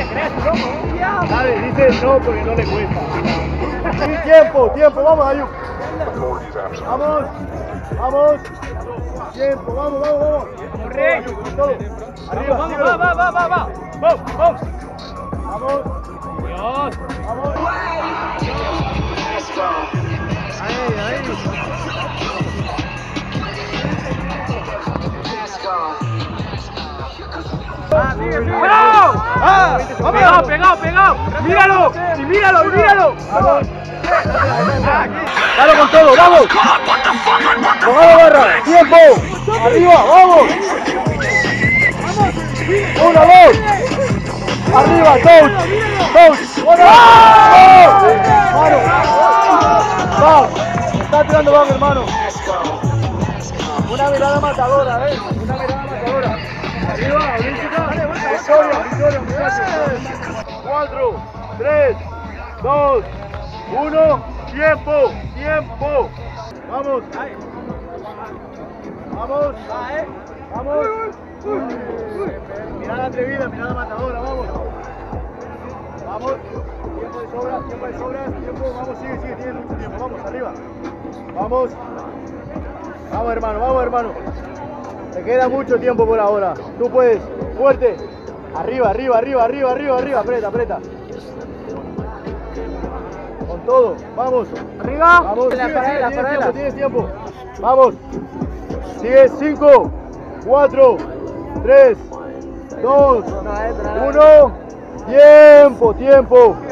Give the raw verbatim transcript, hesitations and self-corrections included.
Dale, dice no porque no le cuesta. Tiempo, tiempo, vamos, Ayuk. Vamos, vamos. Tiempo, vamos, vamos, vamos. Todo. Arriba, vamos, va, va, va, va, va. Vamos, vamos. Vamos. Dios. Vamos. Ahí, ahí. Ah, sigue, sigue. ¡Bravo! Ah, Pegado, pegado, pegado. Míralo, y míralo, y míralo. Vamos. Dale con todo, vamos. Jugada barra, tiempo. Arriba, vamos. Una, dos. Arriba, dos. Dos. Una. Mano. Va. Está tirando bajo, hermano. Una mirada matadora, eh. Una mirada matadora. Arriba, olímpica. Victoria, victoria, muchachos. Cuatro, tres, dos, uno. Tiempo, tiempo. Vamos. Vamos. Vamos. Mirada atrevida, mirada matadora, vamos. Vamos. Tiempo de sobra, tiempo de sobra, tiempo. Vamos, sigue, sigue, tiene mucho tiempo. Vamos, arriba. Vamos. Vamos, hermano, vamos, hermano. Te queda mucho tiempo por ahora. Tú puedes. Fuerte. Arriba, arriba, arriba, arriba, arriba, arriba. Aprieta, aprieta. Con todo. Vamos. Arriba. Vamos. Sigue, sigue, paralela, tienes paralela. tiempo, tienes tiempo. Vamos. Sigue. cinco, cuatro, tres, dos, uno. Tiempo, tiempo.